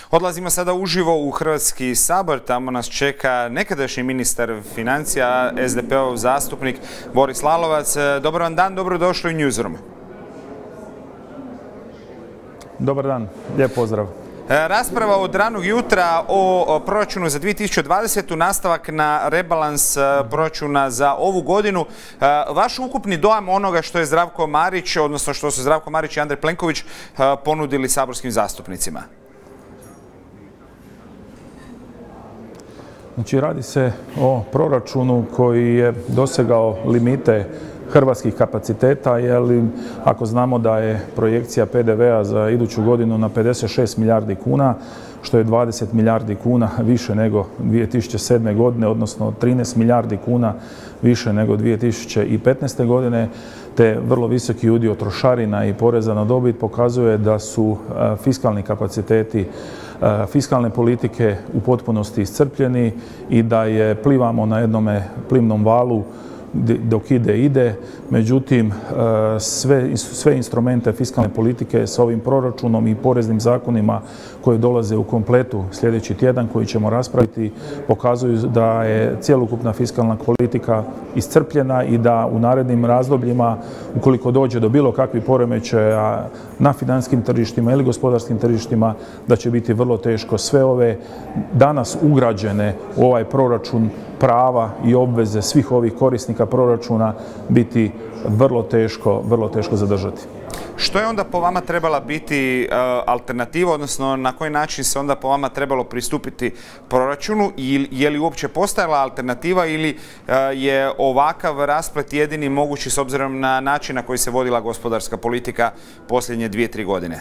Odlazimo sada uživo u Hrvatski sabor, tamo nas čeka nekadašnji ministar financija, SDP-ov zastupnik Boris Lalovac. Dobar vam dan, dobrodošli u Newsroom. Dobar dan, lijep pozdrav. Rasprava od ranog jutra o proračunu za 2020. nastavak na rebalans proračuna za ovu godinu. Vaš ukupni dojam onoga što je Zdravko Marić, odnosno što su Zdravko Marić i Andrej Plenković ponudili saborskim zastupnicima? Znači, radi se o proračunu koji je dosegao limite hrvatskih kapaciteta, jer ako znamo da je projekcija PDV-a za iduću godinu na 56 milijardi kuna, što je 20 milijardi kuna više nego 2007. godine, odnosno 13 milijardi kuna više nego 2015. godine, te vrlo visoki udio trošarina i poreza na dobit pokazuje da su fiskalni kapaciteti fiskalne politike u potpunosti iscrpljeni i da je plivamo na jednome plimnom valu dok ide. Međutim, sve instrumente fiskalne politike s ovim proračunom i poreznim zakonima koji dolaze u kompletu sljedeći tjedan, koji ćemo raspraviti, pokazuju da je cjelokupna fiskalna politika iscrpljena i da u narednim razdobljima, ukoliko dođe do bilo kakvih poremećaja na financijskim tržištima ili gospodarskim tržištima, da će biti vrlo teško sve ove danas ugrađene u ovaj proračun prava i obveze svih ovih korisnika proračuna biti vrlo teško zadržati. Što je onda po vama trebala biti alternativa, odnosno na koji način se onda po vama trebalo pristupiti proračunu i je li uopće postojala alternativa ili je ovakav rasplet jedini mogući s obzirom na način na koji se vodila gospodarska politika posljednje 2-3 godine?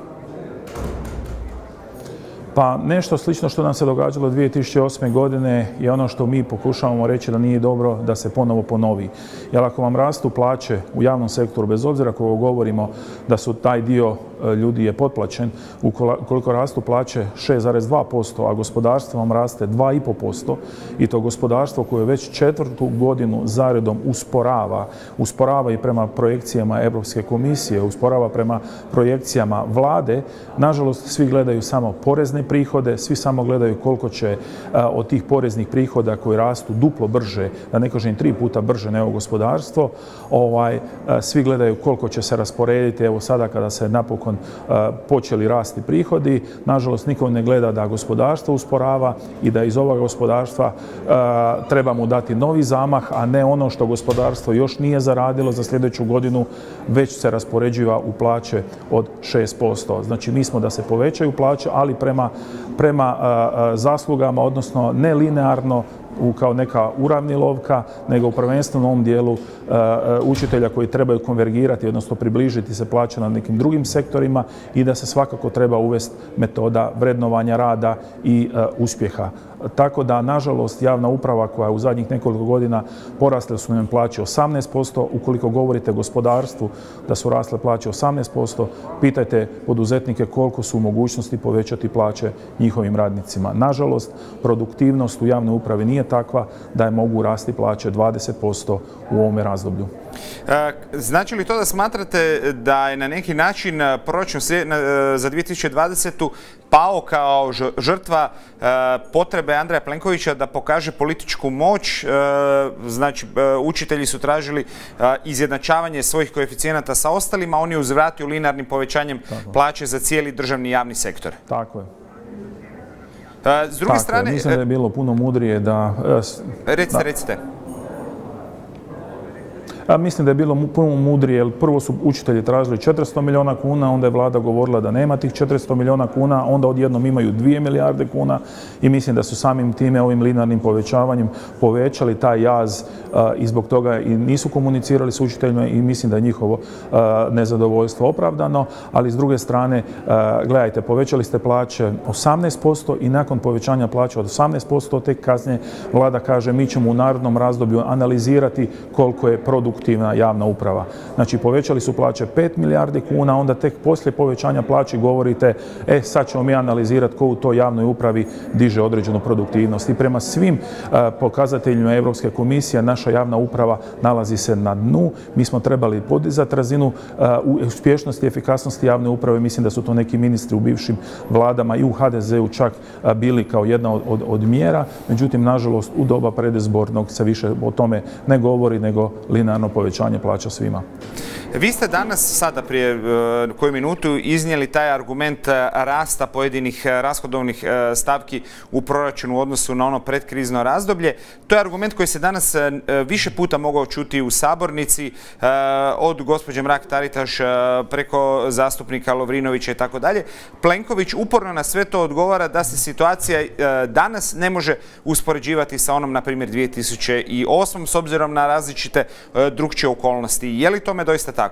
Pa nešto slično što nam se događalo 2008. godine je ono što mi pokušavamo reći da nije dobro da se ponovo ponovi. Jer ako vam rastu plaće u javnom sektoru, bez obzira koliko govorimo da su taj dio ljudi je potplaćen, ukoliko rastu plaće 6,2%, a gospodarstvo vam raste 2,5%, i to gospodarstvo koje već 4. godinu zaredom usporava i prema projekcijama Europske komisije, usporava prema projekcijama vlade, nažalost svi gledaju samo porezne prihode, svi samo gledaju koliko će od tih poreznih prihoda koji rastu duplo brže, da ne kažem 3 puta brže nego gospodarstvo, svi gledaju koliko će se rasporediti. Evo sada kada se napokon počeli rasti prihodi, nažalost niko ne gleda da gospodarstvo usporava i da iz ovog gospodarstva treba mu dati novi zamah, a ne ono što gospodarstvo još nije zaradilo za sljedeću godinu, već se raspoređiva u plaće od 6%. Znači mi smo da se povećaju plaće, ali prema zaslugama, odnosno ne linearno kao neka uravnilovka, nego prvenstveno u ovom dijelu učitelja koji trebaju konvergirati, odnosno približiti se plaće na nekim drugim sektorima, i da se svakako treba uvesti metoda vrednovanja rada i uspjeha. Tako da, nažalost, javna uprava koja u zadnjih nekoliko godina porasle su im plaće 18%, ukoliko govorite o gospodarstvu da su rasle plaće 18%, pitajte poduzetnike koliko su u mogućnosti povećati plaće njihovim radnicima. Nažalost, produktivnost u javnoj upravi nije takva da je mogu rasti plaće 20% u ovome razdoblju. Znači li to da smatrate da je na neki način proračun za 2020. pao kao žrtva potrebe Andreja Plenkovića da pokaže političku moć? Znači, učitelji su tražili izjednačavanje svojih koeficijenata sa ostalima, on je uzvratio linearnim povećanjem plaće za cijeli državni javni sektor. Tako je. S druge strane... Mislim da je bilo puno mudrije da... Recite. Mislim da je bilo puno mudrije, jer prvo su učitelji tražili 400 milijuna kuna, onda je vlada govorila da nema tih 400 milijuna kuna, onda odjednom imaju 2 milijarde kuna i mislim da su samim time, ovim linearnim povećavanjem, povećali taj jaz i zbog toga i nisu komunicirali s učiteljima i mislim da je njihovo nezadovoljstvo opravdano. Ali s druge strane, gledajte, povećali ste plaće 18% i nakon povećanja plaća od 18% tek kasnije vlada kaže mi ćemo u narednom razdoblju analizirati koliko je produktivno neproduktivna javna uprava. Znači povećali su plaće 5 milijardi kuna, onda tek poslije povećanja plaći govorite sad ćemo mi analizirati ko u toj javnoj upravi diže određenu produktivnost. I prema svim pokazateljima Europske komisije naša javna uprava nalazi se na dnu. Mi smo trebali podizati razinu uspješnosti i efikasnosti javne uprave. Mislim da su to neki ministri u bivšim vladama i u HDZ-u čak bili kao jedna od mjera. Međutim, nažalost, u doba predizbornog se više o tome ne govori nego linearno povećanje plaća svima. Vi ste danas, sada prije koju minutu, iznijeli taj argument rasta pojedinih rashodovnih stavki u proračunu u odnosu na ono predkrizno razdoblje. To je argument koji se danas više puta mogao čuti u sabornici, od gospođe Mrak-Taritaš preko zastupnika Lovrinovića i tako dalje. Plenković uporno na sve to odgovara da se situacija danas ne može uspoređivati sa onom, na primjer, 2008. s obzirom na različite drukčije okolnosti. Je li tome doista tako?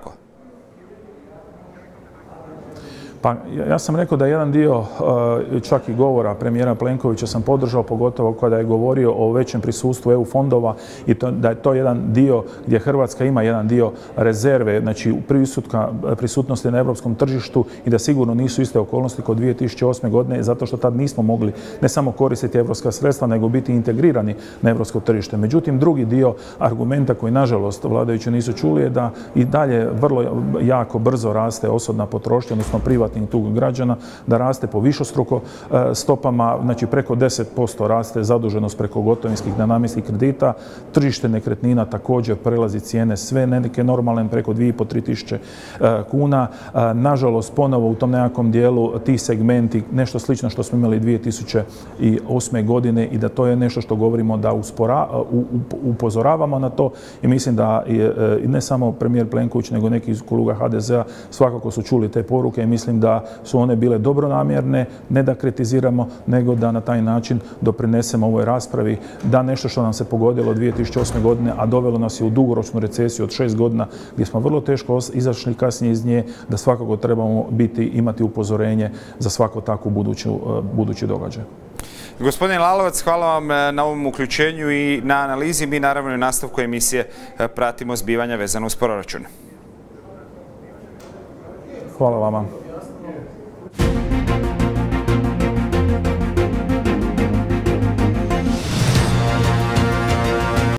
Pa ja sam rekao da jedan dio čak i govora premijera Plenkovića sam podržao, pogotovo kada je govorio o većem prisustvu EU fondova i da je to jedan dio gdje Hrvatska ima jedan dio rezerve, znači prisutnosti na europskom tržištu i da sigurno nisu iste okolnosti kod 2008. godine zato što tad nismo mogli ne samo koristiti europska sredstva nego biti integrirani na europsko tržište. Međutim, drugi dio argumenta koji nažalost vladajući nisu čuli je da i dalje vrlo jako brzo raste osobna potrošnja, odnosno privatni tug građana, da raste po višestruko stopama, znači preko 10% raste zaduženost preko gotovinskih nenamjenskih kredita. Tržište nekretnina također prelazi cijene sve neke normalne preko 2,5-3 tisuće kuna. Nažalost, ponovo u tom nekakvom dijelu ti segmenti, nešto slično što smo imali 2008. godine i da to je nešto što govorimo da upozoravamo na to i mislim da ne samo premijer Plenković nego neki iz kruga HDZ-a svakako su čuli te poruke i mislim da su one bile dobronamjerne, ne da kritiziramo, nego da na taj način doprinesemo ovoj raspravi da nešto što nam se pogodilo 2008. godine, a dovelo nas je u dugoročnu recesiju od 6 godina gdje smo vrlo teško izašli kasnije iz nje, da svakako trebamo imati upozorenje za svako takvu budući događaj. Gospodin Lalovac, hvala vam na ovom uključenju i na analizi. Mi naravno i nastavku emisije pratimo zbivanja vezano uz proračun. Hvala vama.